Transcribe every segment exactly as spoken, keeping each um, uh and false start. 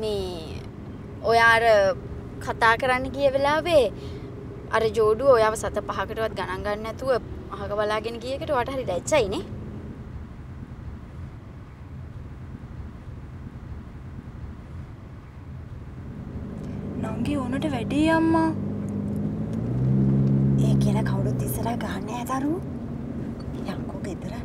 මේ ඔයාර කතා කරන්න ගිය වෙලාවේ අර ජෝඩුව ඔයාව සත පහකටවත් ගණන් ගන්න නැතුව අහක බලාගෙන ගිය එකට ඔයාට හරි දැච්චයිනේ. නංගි උනට වැඩේ අම්මා. ඒ කියලා කවුරුත් ඉස්සරහ ගහන්නේ නැහැ දරුවෝ. යන්කෝ ගෙදර.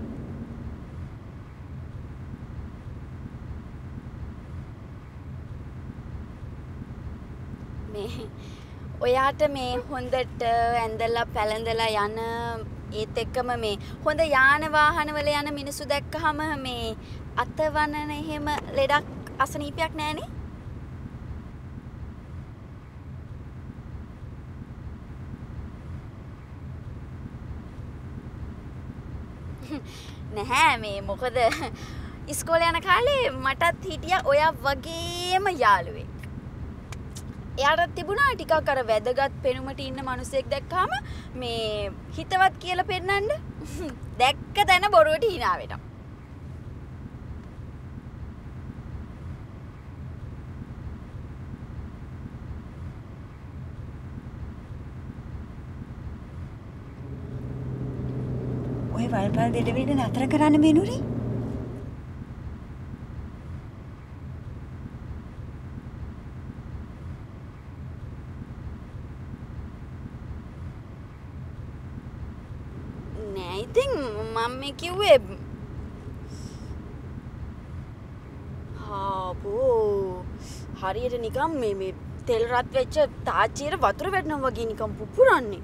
මේ ඔයාට මේ හොඳට ඇඳලා පැලඳලා යන ඒත් එක්කම මේ හොඳ යාන වාහන වල යන මිනිස්සු දැක්කහම මේ අතවනන එහෙම ලෙඩක් අසනීපයක් නැහනේ. නැහැ මේ මොකද ඉස්කෝලේ යන කාලේ මටත් හිටියා ඔයා වගේම යාළුවෙක්. එයාට තිබුණා ටිකක් අර වැදගත් පෙනුමට ඉන්න මිනිහෙක් දැක්කාම මේ හිතවත් කියලා පෙන්නන්න දැක්ක තැන බොරුවට hina වෙනවා. ඔය වල්පල් දෙඩ වෙන්න නතර කරන්න මෙනුරි. නෑ ඉතින් මම මේ කිව්වේ හාබෝ හරියට නිකන් මේ මේ තෙල් රත් වෙච්ච තාච්චියට වතුර වැටෙනවා වගේ නිකන් පුපුරන්නේ.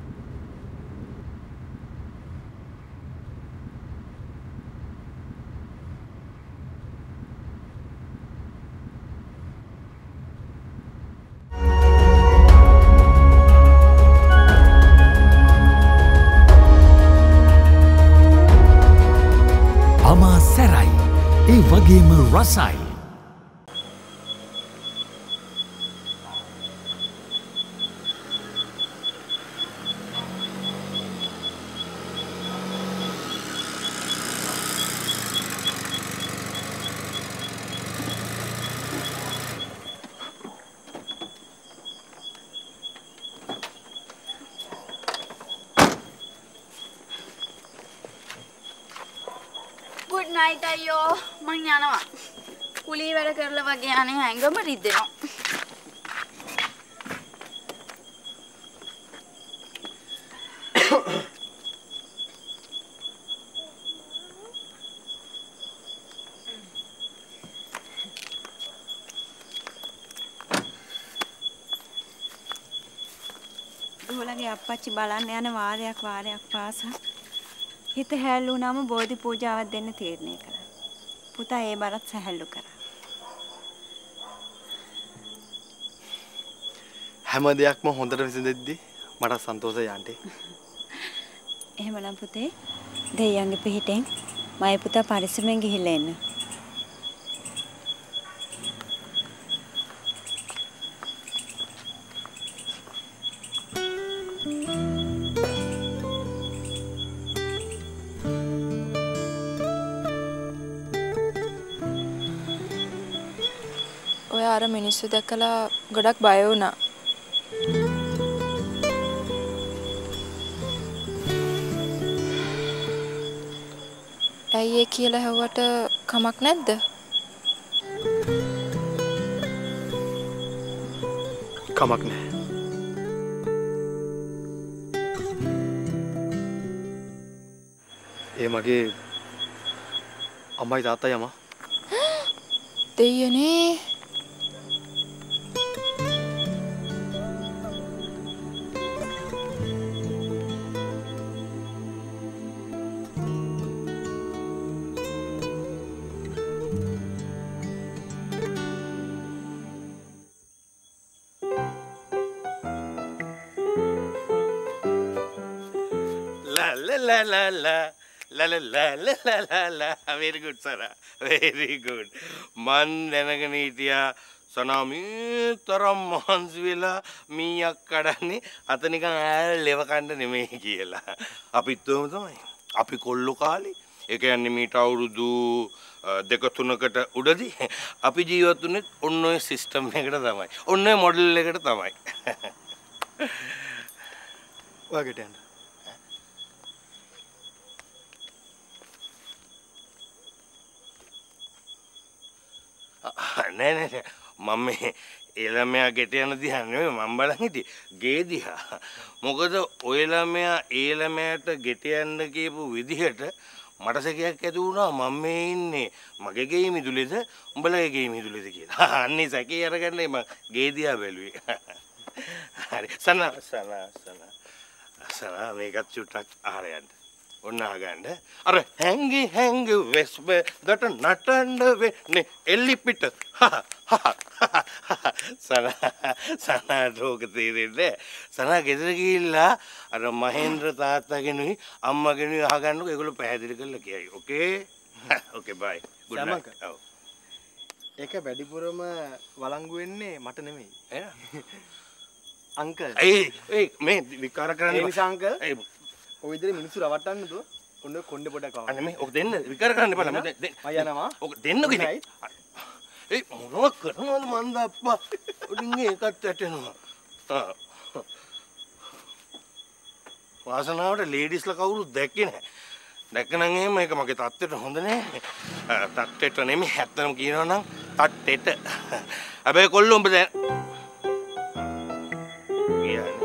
Amaa සැරයි ඒ වගේම රසයි. Good night අයියෝ මං යනවා. කුලී වැඩ කරලා වගේ අනේ ඇඟම රිදෙනවා. ගෝලගේ අප්පච්චි බලන්න යන වාරයක් වාරයක් පාසා හිත හැල්ලු වුණාම බෝධි පූජාවක් දෙන්න තීරණය කළා. පුතා ඒ බරත් සැහැල්ලු කරා. හැම දෙයක්ම හොඳට විසඳෙද්දී මට සන්තෝෂයි ආන්ටි. එහෙමනම් පුතේ දෙයියන්ගේ පිහිටෙන් මගේ පුතා පරිස්සමෙන් ගිහිල්ලා එන්න. අර මිනිස්සු දැකලා ගොඩක් බය වුණා. ඇයි ඒ කියලා හැව්වට කමක් නැද්ද? කමක් නැහැ. ඒ මගේ අම්මයි තාත්තයි අම්මා. දෙයියනේ La la la la la la la la la la very good Sara very good man දැනගෙන හිටියා සනාමීතරම් මහන්සි වෙලා මීයක් කඩන්නේ අත නිකන් ඈල ලෙව කන්න නෙමෙයි කියලා අපිත් උවම තමයි අපි කොල්ලෝ කාලේ ඒ කියන්නේ මීට අවුරුදු දෙක තුනකට උඩදී අපි ජීවත් වුනේ ඔන්න ඔය සිස්ටම් එකකට තමයි. ඔන්න ඔය මොඩල් එකට තමයි. ඔයාගෙට යන්න. නෑ නෑ මම මේ ඒ ළමයා ගෙට යන දිහා නෙමෙයි මම බලන් හිටියේ ගේ දිහා. මොකද ඔය ළමයා ඒ ළමයාට ගෙට යන්න කියපු විදිහට මට සැකයක් ඇති වුණා මම මේ ඉන්නේ මගේ ගේ මිදුලේද උඹලගේ ගේ මිදුලේද කියලා. අන්නේ සැකේ අරගන්නේ මම ගේ දිහා බැලුවේ. හරි සනා සනා සනා සනා මේකත් චුට්ටක් අහලා යන්න. ඔන්න අහගන්න. අර හැංගි හැංගි වෙස්බ දට නටන්න වෙන්නේ එල්ලි පිට. සනා සනා රෝග තීරෙන්නේ. සනා ගෙදර ගිහිල්ලා අර මහේන්ද්‍ර තාත්තාගෙනුයි අම්මගෙනුයි අහගන්නකො ඒගොල්ලෝ පැහැදිලි කරලා කියයි. Okay? Okay bye. Good night. ඔව්. ඒක වැඩිපුරම වළංගු වෙන්නේ මට නෙමෙයි. එහෙනම් අංකල්. ඒ ඒ මේ විකාර කරන්නේ ඒ නිසා අංකල්. ඒ ඔය විදිහට මිනිස්සු රවට්ටන්න දෝ. ඔන්න කොණ්ඩේ පොඩක් ආවා. අනේ මේ ඔක දෙන්න විකාර කරන්න එපා ළම දෙන්න. මම යනවා. ඔක දෙන්නකෝ ඉතින්. ඒ මොනවද කරනවද මන්ද අප්පා. උඩින් ඒකත් වැටෙනවා. ආ. වාසනාවට ලේඩිස්ලා කවුරුත් දැක්කේ නැහැ. දැක්කනම් එහෙම මේක මගේ තත්ත්වයට හොඳ නැහැ. තත්ත්වයට නෙමෙයි හැත්තම කියනවා නම් තට්ටෙට. හැබැයි කොල්ලෝ උඹ දැන්.